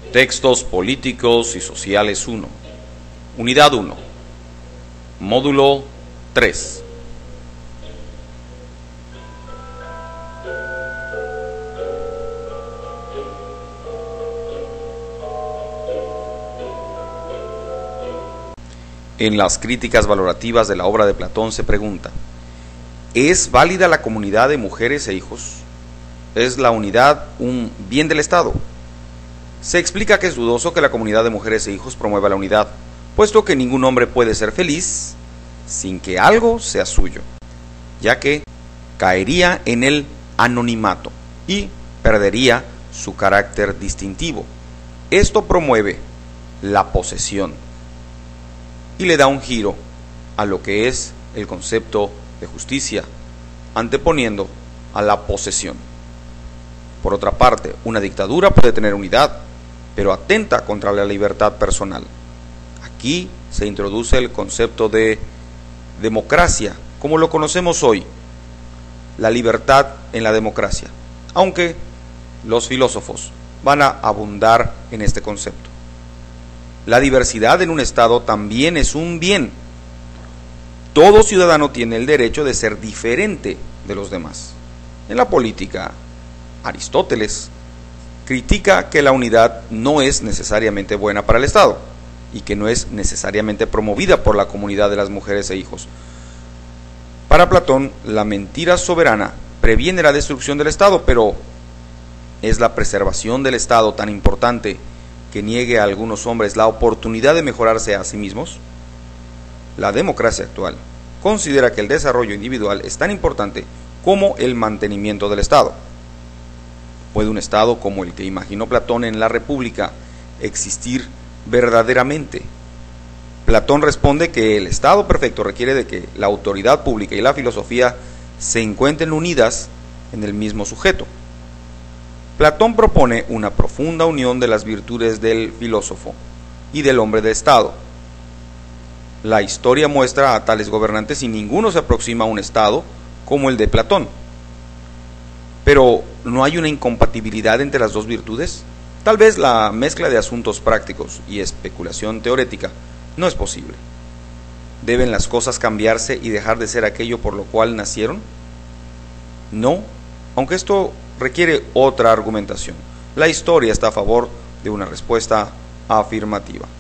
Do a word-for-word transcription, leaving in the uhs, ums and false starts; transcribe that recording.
Textos políticos y sociales uno. Unidad uno. Módulo tres. En las críticas valorativas de la obra de Platón se pregunta: ¿es válida la comunidad de mujeres e hijos? ¿Es la unidad un bien del Estado? Se explica que es dudoso que la comunidad de mujeres e hijos promueva la unidad, puesto que ningún hombre puede ser feliz sin que algo sea suyo, ya que caería en el anonimato y perdería su carácter distintivo. Esto promueve la posesión y le da un giro a lo que es el concepto de justicia, anteponiendo a la posesión. Por otra parte, una dictadura puede tener unidad, pero atenta contra la libertad personal. Aquí se introduce el concepto de democracia, como lo conocemos hoy, la libertad en la democracia, aunque los filósofos van a abundar en este concepto. La diversidad en un Estado también es un bien. Todo ciudadano tiene el derecho de ser diferente de los demás. En la política, Aristóteles critica que la unidad no es necesariamente buena para el Estado y que no es necesariamente promovida por la comunidad de las mujeres e hijos. Para Platón, la mentira soberana previene la destrucción del Estado, pero ¿es la preservación del Estado tan importante que niegue a algunos hombres la oportunidad de mejorarse a sí mismos? La democracia actual considera que el desarrollo individual es tan importante como el mantenimiento del Estado. ¿Puede un Estado como el que imaginó Platón en la República existir verdaderamente? Platón responde que el Estado perfecto requiere de que la autoridad pública y la filosofía se encuentren unidas en el mismo sujeto. Platón propone una profunda unión de las virtudes del filósofo y del hombre de Estado. La historia muestra a tales gobernantes y ninguno se aproxima a un Estado como el de Platón. Pero, ¿no hay una incompatibilidad entre las dos virtudes? Tal vez la mezcla de asuntos prácticos y especulación teórica no es posible. ¿Deben las cosas cambiarse y dejar de ser aquello por lo cual nacieron? No, aunque esto requiere otra argumentación. La historia está a favor de una respuesta afirmativa.